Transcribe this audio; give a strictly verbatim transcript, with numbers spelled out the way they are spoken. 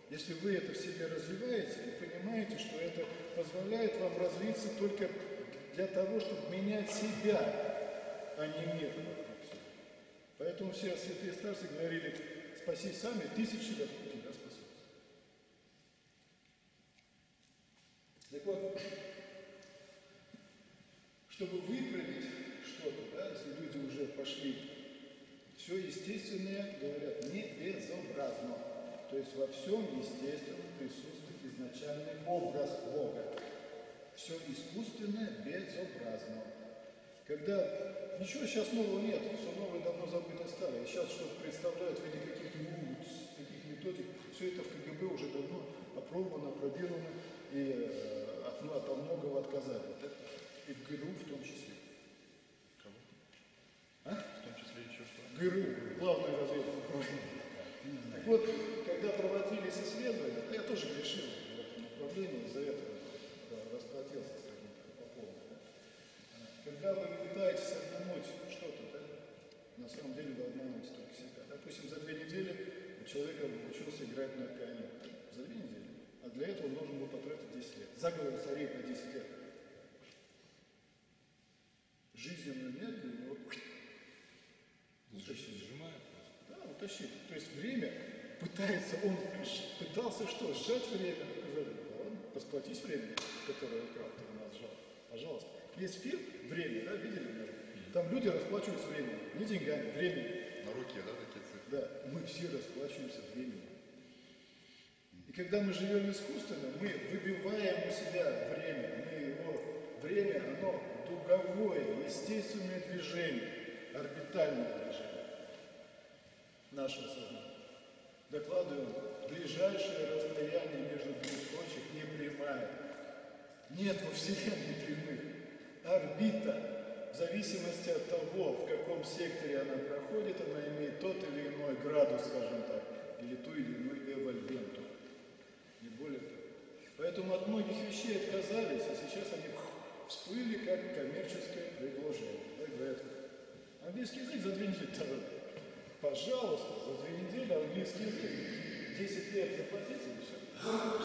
Если вы это в себе развиваете и понимаете, что это позволяет вам развиться только для того, чтобы менять себя, а не мир вокруг себя. Поэтому все святые старцы говорили: спасись сами, тысячи вокруг тебя спасутся. Так вот, чтобы выправить что-то, да, если люди уже пошли, все естественное, говорят, не безобразно. То есть во всем, естественно, присутствует изначальный образ Бога. Все искусственное безобразно. Когда ничего сейчас нового нет, все новое давно забыто старое. Сейчас что-то представляют в виде каких-нибудь таких методик, все это в КГБ уже давно опробовано, опробировано, и э, от, ну, от многого отказали. Да? И в ГРУ в том числе. Кого? А? В том числе еще что? ГРУ, главное разведка. Так вот, когда проводились исследования, я тоже грешил в этом направлении, из-за этого расплатился, скажем так, по полной. Да? Когда вы пытаетесь обмануть что-то, да, на самом деле вы обманываете только себя. Допустим, за две недели у человека научился играть на пианино. За две недели. А для этого он должен был потратить десять лет. Заговор царей на десять лет. Жизненную энергию у него утащили. Сжимает просто. Да, утащили. То есть время пытается, он пытался что? Сжать время. Сказали, да ладно, расплатись временем, которое украл, ты у нас сжал. Пожалуйста. Есть фильм «Время», да, видели? Там люди расплачиваются временем. Не деньгами, временем. На руке, да, такие цифры? Да, мы все расплачиваемся временем. И когда мы живем искусственно, мы выбиваем у себя время. Мы его, время, оно дуговое, естественное движение, орбитальное движение нашего сознания. Докладываем, ближайшее расстояние между двух точек не прямая. Нет во Вселенной прямых. Орбита, в зависимости от того, в каком секторе она проходит, она имеет тот или иной градус, скажем так, или ту или иную эвольвенту. Не более того. Поэтому от многих вещей отказались, а сейчас они всплыли как коммерческое предложение. Да, говорят, английский язык за две недели. Пожалуйста, за две недели английский язык. десять лет заплатите и все.